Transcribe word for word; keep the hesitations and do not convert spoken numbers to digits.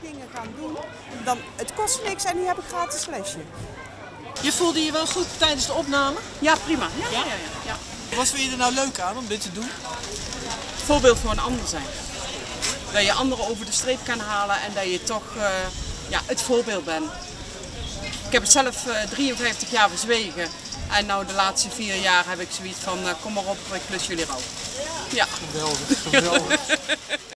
dingen gaan doen, dan het kost niks en die hebben gratis lesje. Je voelde je wel goed tijdens de opname? Ja, prima. Ja, ja, ja, ja. Wat vind je er nou leuk aan om dit te doen? Voorbeeld voor een ander zijn. Dat je anderen over de streep kan halen en dat je toch uh, ja, het voorbeeld bent. Ik heb het zelf uh, drieënvijftig jaar verzwegen en nou de laatste vier jaar heb ik zoiets van uh, kom maar op, ik klus jullie rauw. Ja. Geweldig, geweldig.